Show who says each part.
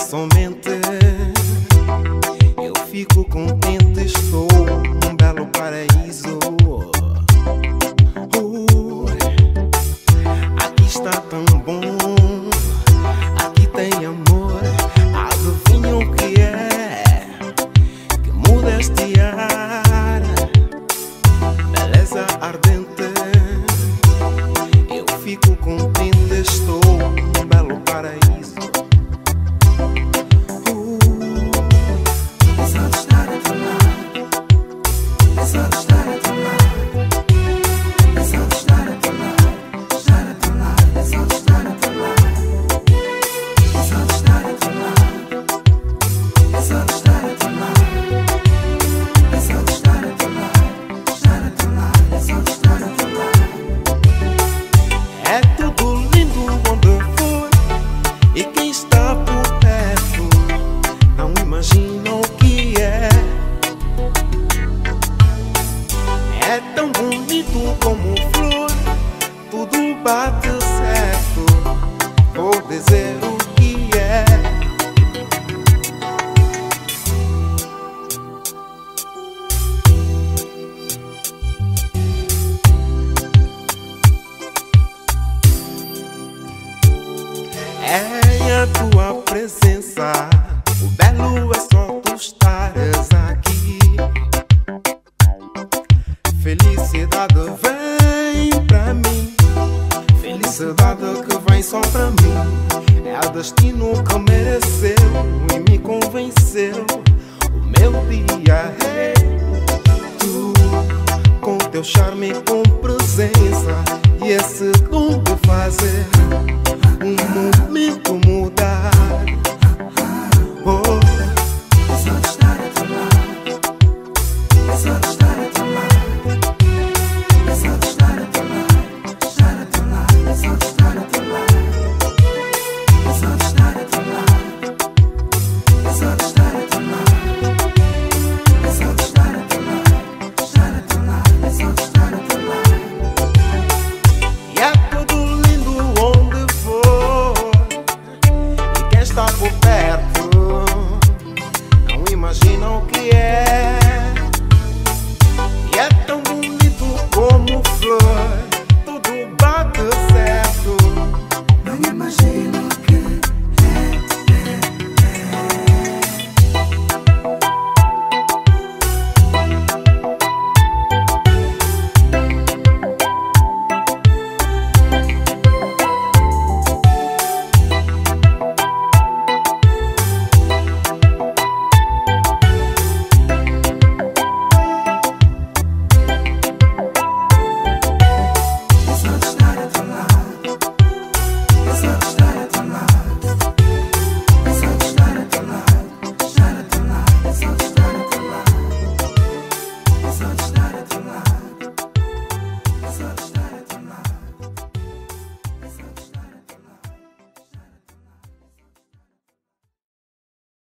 Speaker 1: somente. Eu fico contente, estou num belo paraíso. Aqui está tão bom, aqui tem amor. Adivinha o que é que muda este ar? Beleza ardente. Eu fico contente, estou num belo paraíso. É tudo lindo onde for, e quem está por perto não imagina o que é. É tão bonito como flor, tudo bate certo. Vou dizer o que é. É a tua presença, o belo é só tu estares aqui. Felicidade vem pra mim, felicidade que vem só pra mim. É o destino que mereceu e me convenceu. O meu dia é tu, com teu charme e com presença, e esse dom de fazer um momento